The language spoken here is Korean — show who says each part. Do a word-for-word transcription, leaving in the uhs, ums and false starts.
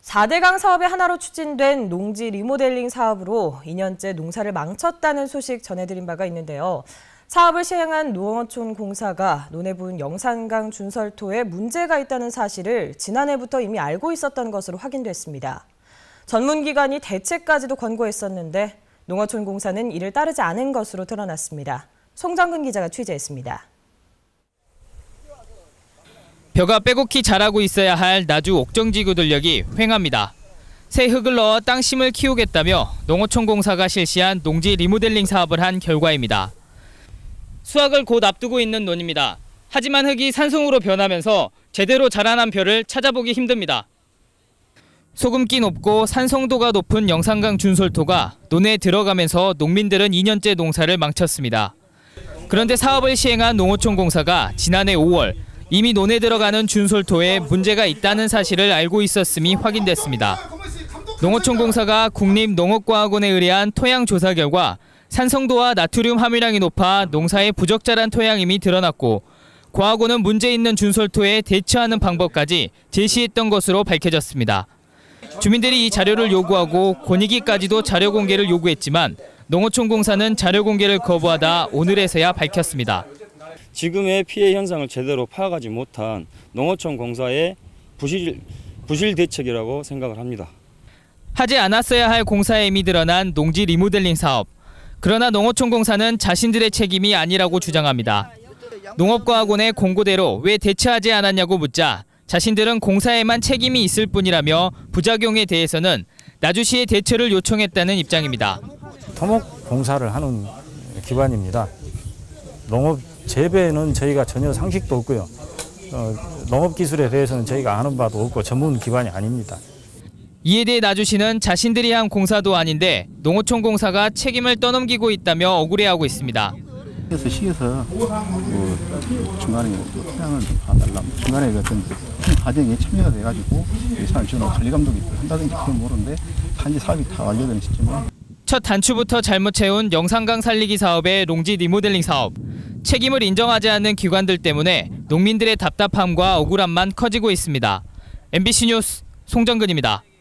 Speaker 1: 사 대강 사업의 하나로 추진된 농지 리모델링 사업으로 이 년째 농사를 망쳤다는 소식 전해드린 바가 있는데요. 사업을 시행한 농어촌 공사가 논에 부은 영산강 준설토에 문제가 있다는 사실을 지난해부터 이미 알고 있었던 것으로 확인됐습니다. 전문기관이 대책까지도 권고했었는데 농어촌 공사는 이를 따르지 않은 것으로 드러났습니다. 송정근 기자가 취재했습니다.
Speaker 2: 벼가 빼곡히 자라고 있어야 할 나주 옥정지구 전력이 횡합니다. 새 흙을 넣어 땅심을 키우겠다며 농어촌 공사가 실시한 농지 리모델링 사업을 한 결과입니다. 수확을 곧 앞두고 있는 논입니다. 하지만 흙이 산성으로 변하면서 제대로 자라난 벼를 찾아보기 힘듭니다. 소금기 높고 산성도가 높은 영산강 준솔토가 논에 들어가면서 농민들은 이 년째 농사를 망쳤습니다. 그런데 사업을 시행한 농어촌 공사가 지난해 오월 이미 논에 들어가는 준솔토에 문제가 있다는 사실을 알고 있었음이 확인됐습니다. 농어촌 공사가 국립농업과학원에 의뢰한 토양 조사 결과 산성도와 나트륨 함유량이 높아 농사에 부적절한 토양임이 드러났고 과학원은 문제 있는 준솔토에 대처하는 방법까지 제시했던 것으로 밝혀졌습니다. 주민들이 이 자료를 요구하고 권익위까지도 자료 공개를 요구했지만 농어촌 공사는 자료 공개를 거부하다 오늘에서야 밝혔습니다.
Speaker 3: 지금의 피해 현상을 제대로 파악하지 못한 농어촌 공사의 부실, 부실 대책이라고 생각을 합니다.
Speaker 2: 하지 않았어야 할 공사에 이미 드러난 농지 리모델링 사업. 그러나 농어촌 공사는 자신들의 책임이 아니라고 주장합니다. 농업과학원의 공고대로 왜 대처하지 않았냐고 묻자 자신들은 공사에만 책임이 있을 뿐이라며 부작용에 대해서는 나주시의 대처를 요청했다는 입장입니다.
Speaker 4: 토목 공사를 하는 기관입니다. 농업 재배는 저희가 전혀 상식도 없고요. 어, 농업기술에 대해서는 저희가 아는 바도 없고 전문 기관이 아닙니다.
Speaker 2: 이에 대해 나주시는 자신들이 한 공사도 아닌데 농어촌 공사가 책임을 떠넘기고 있다며 억울해하고 있습니다.
Speaker 5: 그래서 시에서 뭐 중간에 토양을 봐달라, 중간에 어떤 과정에 참여가 돼가지고 예산을 지원하고 관리 감독이 한다든지 그건 모르는데 단지 사업이 다 완료되는 시점에
Speaker 2: 첫 단추부터 잘못 채운 영산강 살리기 사업의 농지 리모델링 사업. 책임을 인정하지 않는 기관들 때문에 농민들의 답답함과 억울함만 커지고 있습니다. 엠비씨 뉴스 송정근입니다.